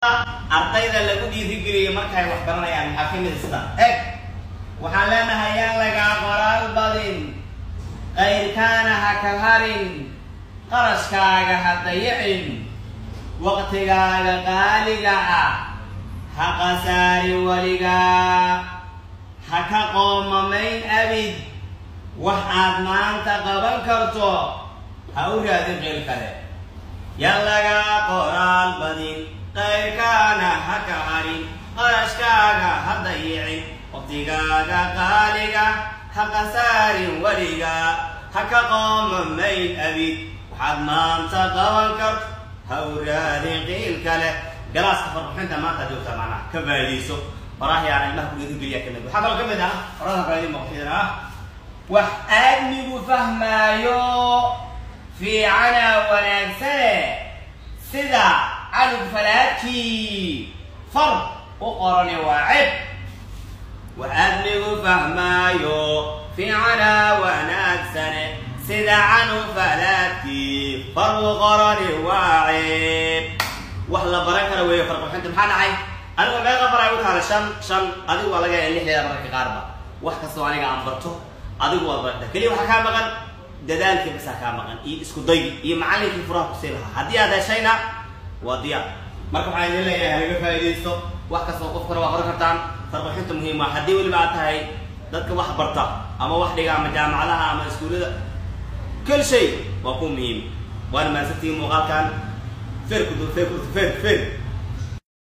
ardayda lagu dhiirigeliyo markay wax baranayaan maxaa ka mid ah waxaan leenahay yaan laga qoraal badin qayrkaana ha ka harin qarashkaaga ha dayicin waqtigaaga qaaliga ah ha qasaari weligaa ha ka qoomamayn abid wax aad maanta qaban karto ha u raadin qeyr kale yaan laga qoraal badin qayrkaana ha ka harin qarashkaaga ha dayicin waqtigaaga qaaliga ha qasaarin weligaa ha ka qoomamayn abid waxaad maanta qaban karto ha u raadin qeyr kale galaaska farxinta maanta joogta macnaha ka faa'iideyso waraah yaana ilmaha ku dhiirigeliya kamid waxaa kaloo kamid ah waraha faa'iido maqfiidana wax aadmigu fahmaayo fiicana wanaagsane sida canug falaadkii far u qorani waa cib wax aadmigu fahmaayo fiicana wanaagsane sida canug falaadkii far u qorani waa cib wax la baran kara weeye farqinta maxaa dhacay anigu meeqa far ay u tahay shan adigu waa laga yaabaa lixdeeda mararka qaarba wax kastoo aniga aan barto adigu waa barta kaliya waxaa kaa maqan dadaalkii basaa kaa maqan iyo isku day iyo macallinkii furaha ku sii lahaa haddii aad heshayna waa diyaar marka waxaan idin leeyahay halaga faa'iidaysto wax kastoo qofkana waa qoran kartaan farqinta muhiim ah haddii weliba aad tahay dadka wax barta ama wax dhiga ama jaamacadaha ama iskuullada kul shay waa ku muhiim waana maasantiin muuqaalkan فير